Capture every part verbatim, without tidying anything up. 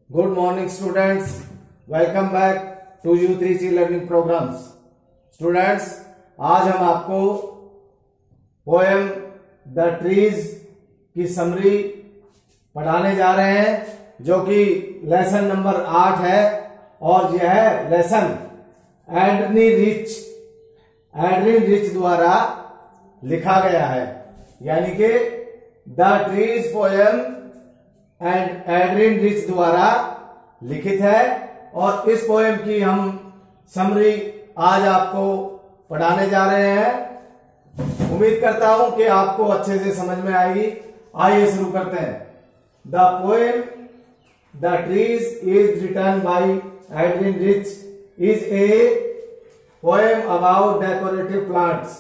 Good morning students, welcome back to U three C learning programs. Students, आज हम आपको poem the trees की summary पढ़ाने जा रहे हैं जो कि लेसन नंबर आठ है और यह है lesson Adrienne Rich Adrienne Rich द्वारा लिखा गया है, यानी कि the trees poem and Adrienne Rich द्वारा लिखित है और इस पोएम की हम समरी आज आपको पढ़ाने जा रहे हैं। उम्मीद करता हूं कि आपको अच्छे से समझ में आएगी। आइए शुरू करते हैं। The poem the trees is written by Adrienne Rich is a poem about decorative plants.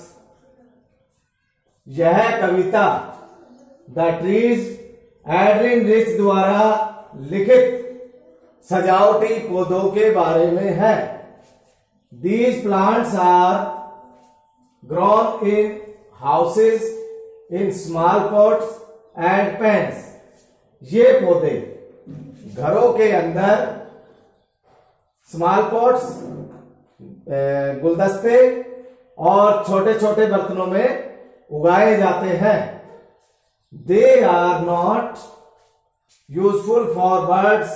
यह कविता द ट्रीज एंड्रिन रिच द्वारा लिखित सजावटी पौधों के बारे में है। These plants are grown in houses in small pots and pans. ये पौधे घरों के अंदर स्मॉल पॉट्स गुलदस्ते और छोटे छोटे बर्तनों में उगाए जाते हैं। They are not useful for birds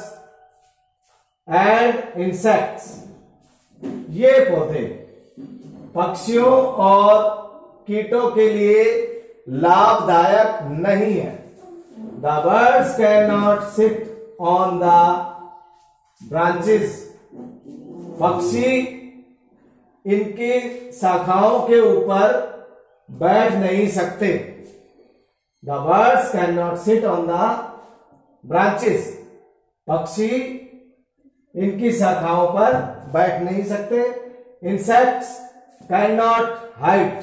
and insects. ये पौधे पक्षियों और कीटों के लिए लाभदायक नहीं है। The birds cannot sit on the branches. पक्षी इनकी शाखाओं के ऊपर बैठ नहीं सकते। The birds cannot sit on the branches. पक्षी इनकी शाखाओं पर बैठ नहीं सकते। Insects cannot hide.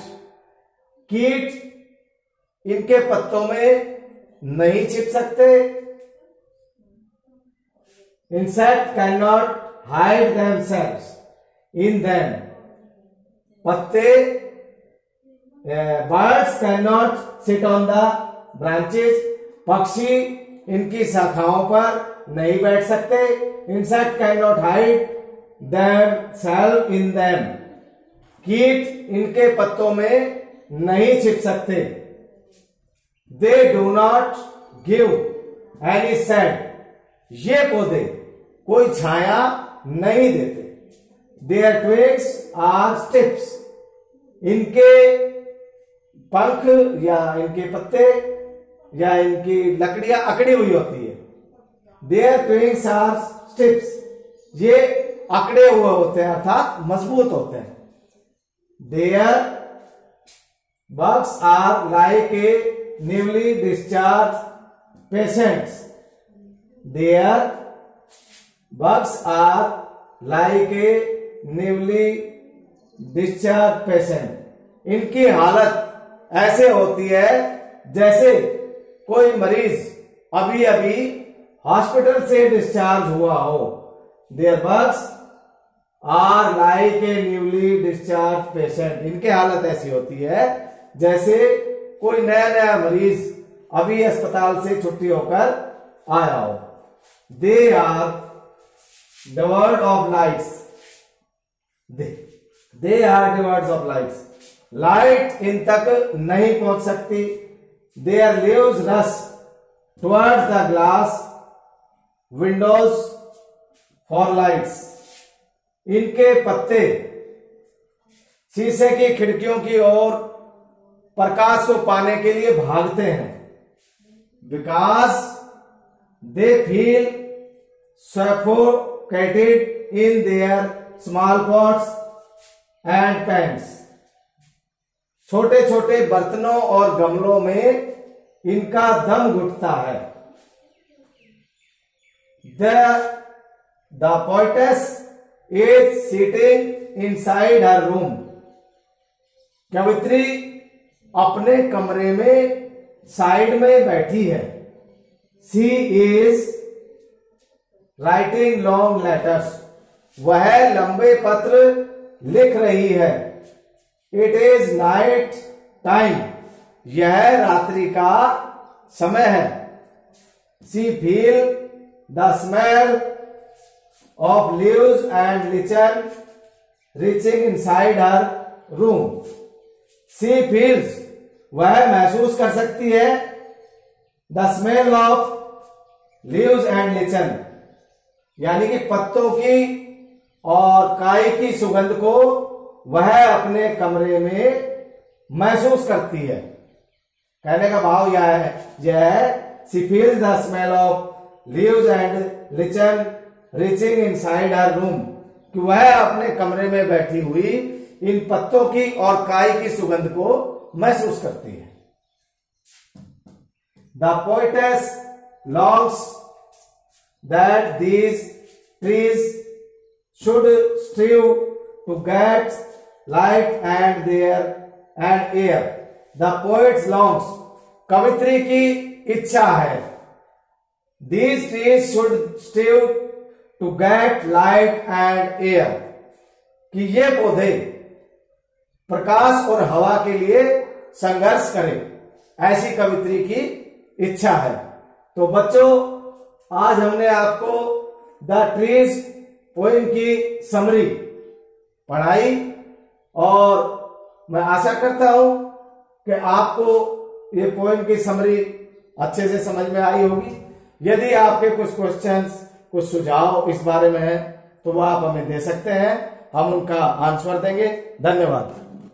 कीट इनके पत्तों में नहीं छिप सकते। Insect cannot hide themselves in them. पत्ते birds cannot sit on the branches. पक्षी इनकी शाखाओं पर नहीं बैठ सकते। Insect cannot hide themselves in them. कीट इनके पत्तों में नहीं छिप सकते। They do not give any shade. ये पौधे कोई छाया नहीं देते। Their twigs are stiff. इनके पंख या इनके पत्ते या इनकी लकड़ियां अकड़ी हुई होती है। Their twigs are stiff. ये अकड़े हुए होते हैं अर्थात मजबूत होते हैं। Their buds are like a newly discharged patients. Their buds are like a newly discharged patient. इनकी हालत ऐसे होती है जैसे कोई मरीज अभी अभी हॉस्पिटल से डिस्चार्ज हुआ हो। Their buds are like a newly discharged patient. इनकी हालत ऐसी होती है जैसे कोई नया नया मरीज अभी अस्पताल से छुट्टी होकर आया हो। They are devoid of lights. They, they are devoid of lights. Light इन तक नहीं पहुंच सकती। Their leaves rush towards the glass windows for lights. इनके पत्ते शीशे की खिड़कियों की ओर प्रकाश को पाने के लिए भागते हैं। Because they feel suffocated in their small pots and pans. छोटे छोटे बर्तनों और गमलों में इनका दम घुटता है। The, the poetess is sitting inside her room. कवित्री अपने कमरे में साइड में बैठी है। She is writing long letters. वह लंबे पत्र लिख रही है। It is night time. यह रात्रि का समय है। She feel the smell of leaves and lichen reaching inside her room. She feels, वह महसूस कर सकती है, the smell of leaves and lichen, यानी कि पत्तों की और काई की सुगंध को वह अपने कमरे में महसूस करती है। कहने का भाव यह है यह है she feels the smell of leaves and lichen reaching inside her room, कि वह अपने कमरे में बैठी हुई इन पत्तों की और काई की सुगंध को महसूस करती है। The poetess longs that these trees should strive to get light and there and air. The poets longs, कवित्री की इच्छा है, these trees should strive to get light and air, कि ये पौधे प्रकाश और हवा के लिए संघर्ष करें, ऐसी कवित्री की इच्छा है। तो बच्चों, आज हमने आपको द ट्रीज पोएम की समरी पढ़ाई और मैं आशा करता हूं कि आपको ये पोएम की समरी अच्छे से समझ में आई होगी। यदि आपके कुछ क्वेश्चंस, कुछ सुझाव इस बारे में है तो वह आप हमें दे सकते हैं, हम उनका आंसर देंगे। धन्यवाद।